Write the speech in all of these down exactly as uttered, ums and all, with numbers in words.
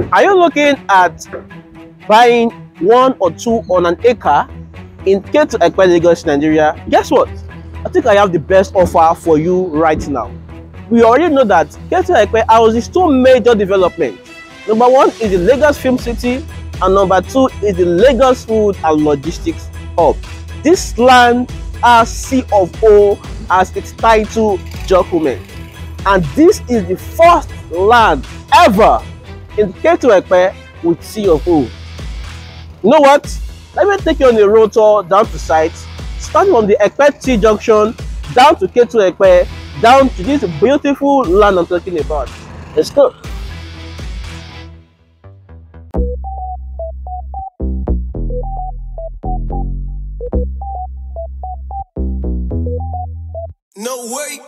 Are you looking at buying one or two on an acre in Ketu Epe, Lagos, Nigeria? Guess what? I think I have the best offer for you right now. We already know that Ketu Epe houses two major developments. Number one is the Lagos Film City, and number two is the Lagos Food and Logistics Hub. This land has C of O as its title document, and this is the first land ever in Ketu Epe with C of O. You know what? Let me take you on a road tour down to site, starting from the Epe T junction down to Ketu Epe, down to this beautiful land I'm talking about. Let's go. No way.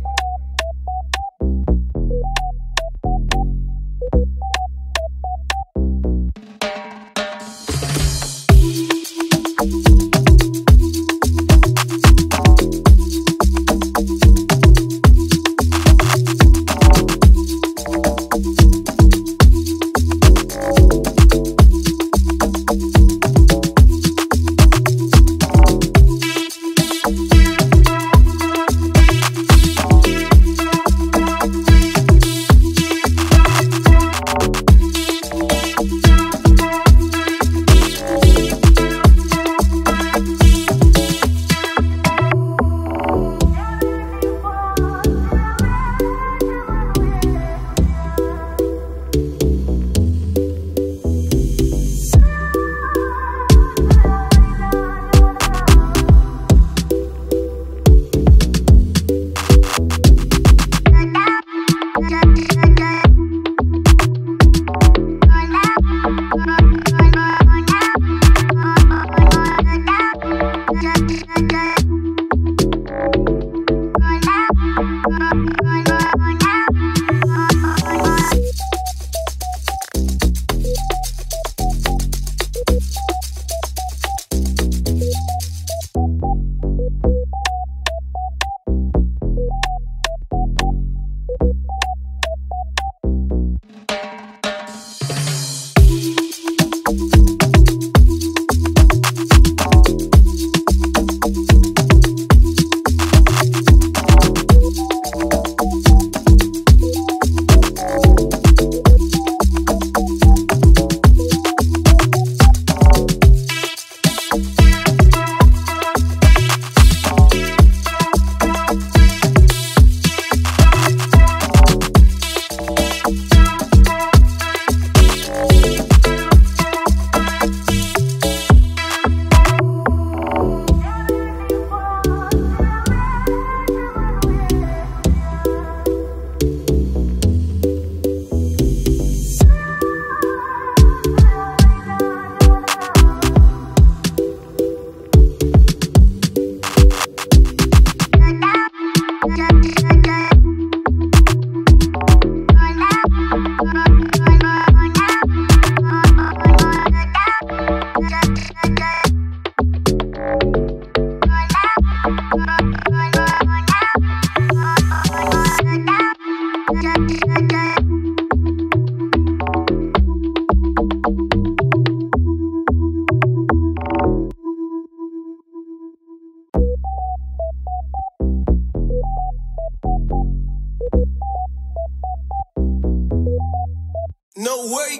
No way.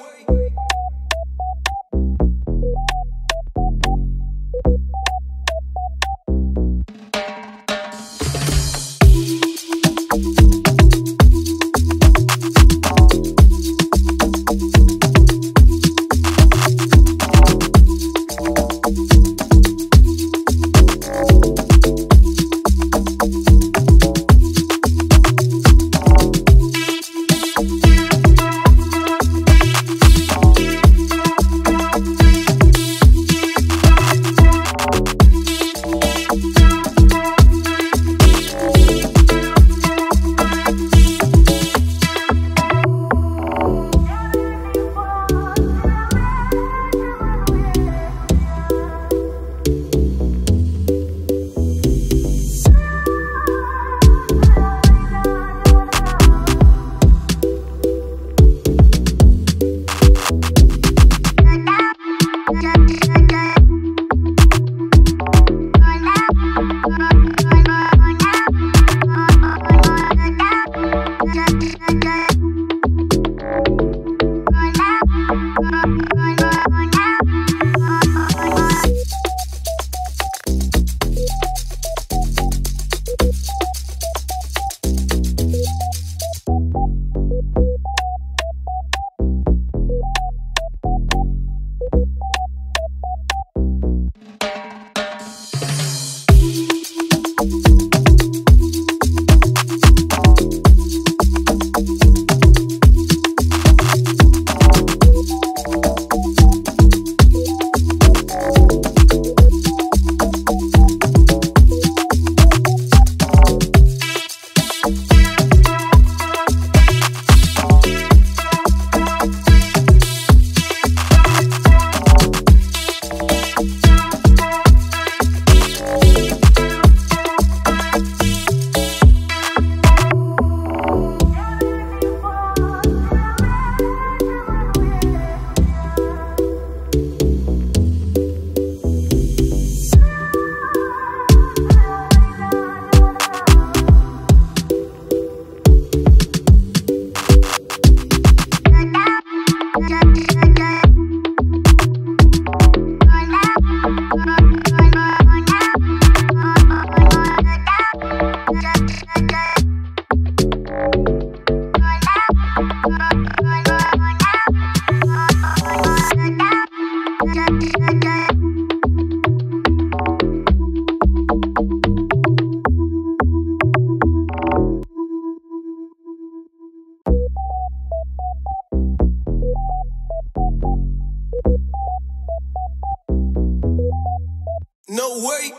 No way.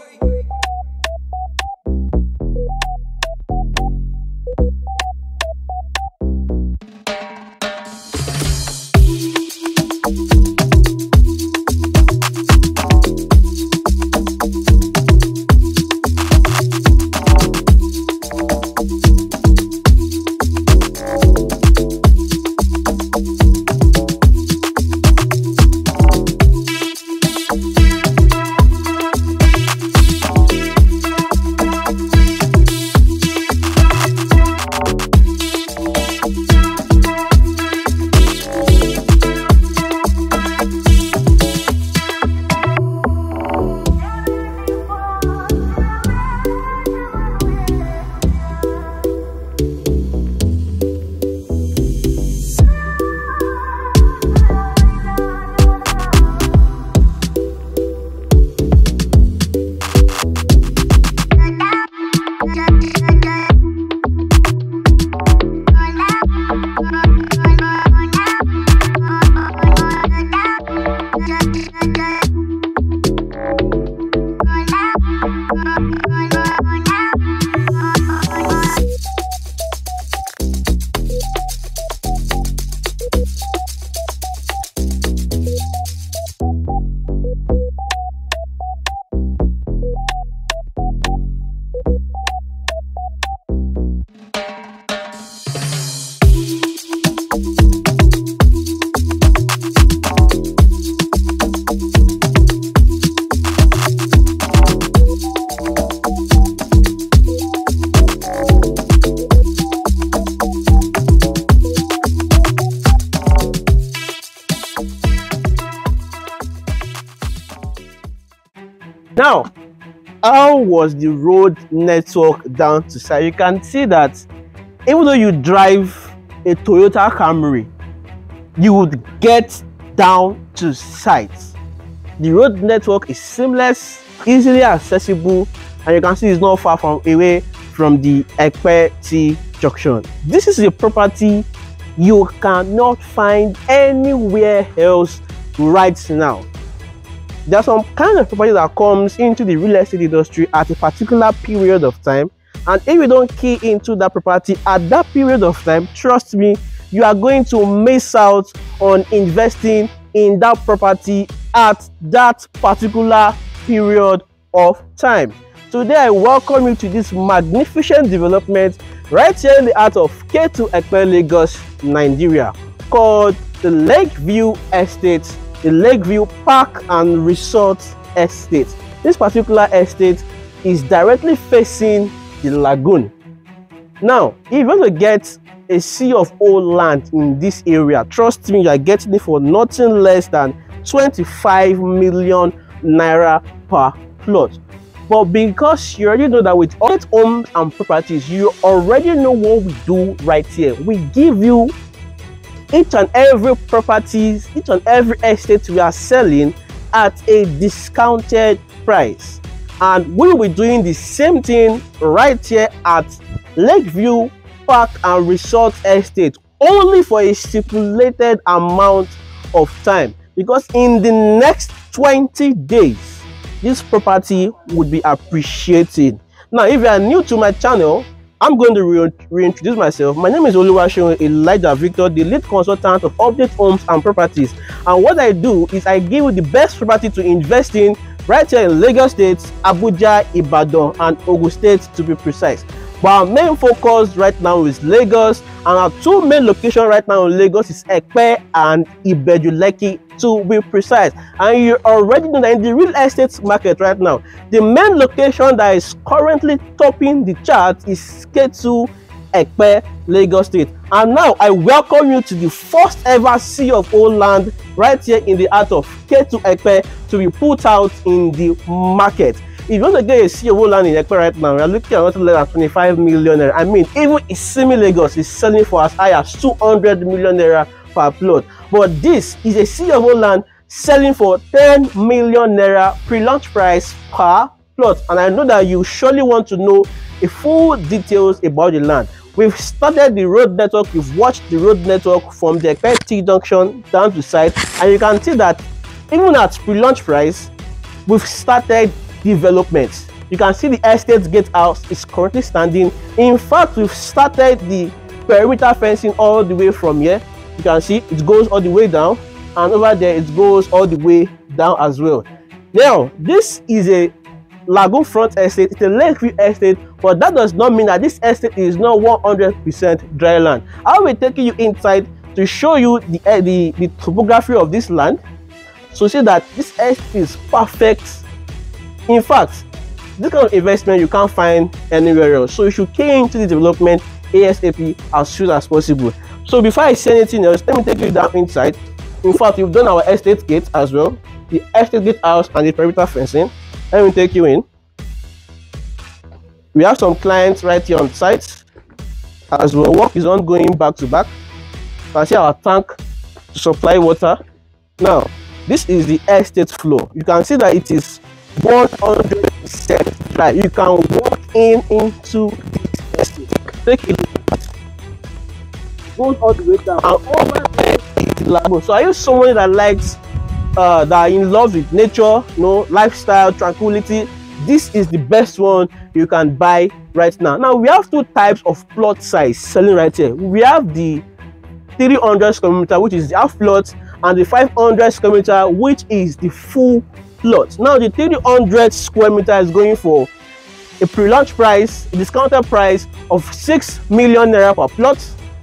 Now, how was the road network down to site? You can see that even though you drive a Toyota Camry, you would get down to site. The road network is seamless, easily accessible, and you can see it's not far from away from the Ekpe T junction. This is a property you cannot find anywhere else right now. There are some kind of property that comes into the real estate industry at a particular period of time, and if you don't key into that property at that period of time, trust me, you are going to miss out on investing in that property at that particular period of time. Today I welcome you to this magnificent development right here in the heart of K two Ekpe, Lagos, Nigeria, called the Lakeview Estate, the Lakeview Park and Resort Estate. This particular estate is directly facing the lagoon. Now, if you want to get a sea of old land in this area, trust me, you are getting it for nothing less than twenty-five million naira per plot. But because you already know that with all homes and properties, you already know what we do right here. We give you each and every properties, each and every estate we are selling at a discounted price. And we will be doing the same thing right here at Lakeview Park and Resort Estate, only for a stipulated amount of time, because in the next twenty days this property would be appreciated. Now, if you are new to my channel, I'm going to re reintroduce myself. My name is Oluwaseun Elijah Victor, the lead consultant of Update Homes and Properties. And what I do is I give you the best property to invest in right here in Lagos State, Abuja, Ibadan, and Ogun State to be precise. But our main focus right now is Lagos, and our two main locations right now in Lagos is Ekpe and Ibeju-Lekki to be precise. And you already know that in the real estate market right now, the main location that is currently topping the chart is K two Ekpe, Lagos State. And now I welcome you to the first ever sea of old land right here in the heart of K two Ekpe to be put out in the market. If you want to get a sea of old land in Ekpe right now, we are looking at nothing less than twenty-five million naira. I mean, even Isimi Lagos is selling for as high as two hundred million naira per plot. But this is a sea of old land selling for ten million naira pre-launch price per plot. And I know that you surely want to know a full details about the land. We've started the road network. We've watched the road network from the Ekpe T junction down to site, and you can see that even at pre-launch price, we've started development. You can see the estate gatehouse is currently standing. In fact, we've started the perimeter fencing all the way from here. You can see it goes all the way down, and over there it goes all the way down as well. Now, this is a Lagoon Front estate. It's a Lakeview estate, but that does not mean that this estate is not one hundred percent dry land. I will be taking you inside to show you the, uh, the, the topography of this land. So see that this estate is perfect. In fact, this kind of investment you can't find anywhere else. So you should key into the development ASAP as soon as possible. So before I say anything else, let me take you down inside. In fact, we've done our estate gate as well, the estate gate house and the perimeter fencing. Let me take you in. We have some clients right here on site as well. Work is ongoing back to back. You can see our tank to supply water. Now, this is the estate floor. You can see that it is one hundred percent dry. You can walk in into this estate. Take a look at it. Goes all the way down. And over there is Lagoon. So are you someone that likes uh, that are in love with nature, you know, lifestyle, tranquility? This is the best one you can buy right now. Now we have two types of plot size selling right here. We have the three hundred square meter, which is the half plot, and the five hundred square meter, which is the full plot. Now the three hundred square meter is going for a pre-launch price, a discounted price of six million naira per plot,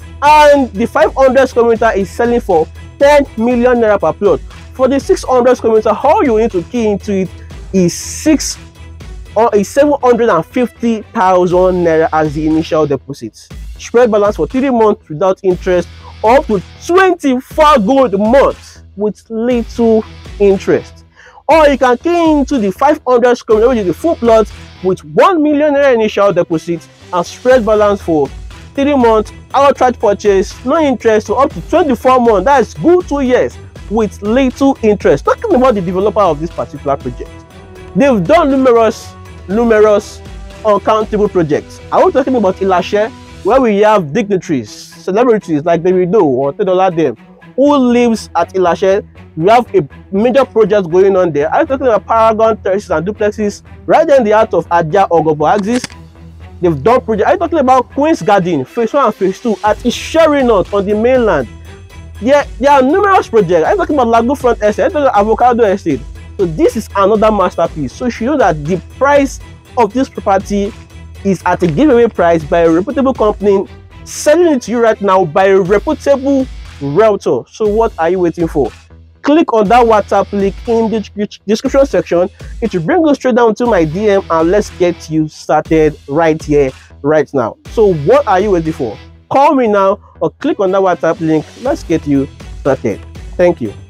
and the five hundred square meter is selling for ten million naira per plot. For the six hundred square meter, all you need to key into it is six or is seven hundred fifty thousand naira as the initial deposit. Spread balance for three months without interest, or up to twenty-four good months with little interest. Or you can key into the five hundred square meter, which is the full plot, with one million naira initial deposit and spread balance for three months, outright purchase, no interest, for up to twenty-four months. That's good two years with little interest. Talking about the developer of this particular project, they've done numerous, numerous uncountable projects. I was talking about Ilashe, where we have dignitaries, celebrities like Davido or Tedola Dem, who lives at Ilashe. We have a major project going on there. I'm talking about Paragon terraces and duplexes right there in the heart of Adia Ogobo axis. They've done project. I'm talking about Queen's Garden phase one and phase two at Isherinot on the mainland. Yeah, there are numerous projects. I'm talking about Lagoon Front estate. I'm talking about Avocado estate. So this is another masterpiece. So you know that the price of this property is at a giveaway price by a reputable company, selling it to you right now by a reputable realtor. So what are you waiting for? Click on that WhatsApp link in the description section. It will bring you straight down to my D M, and let's get you started right here, right now. So what are you waiting for? Call me now or click on that WhatsApp link. Let's get you started. Thank you.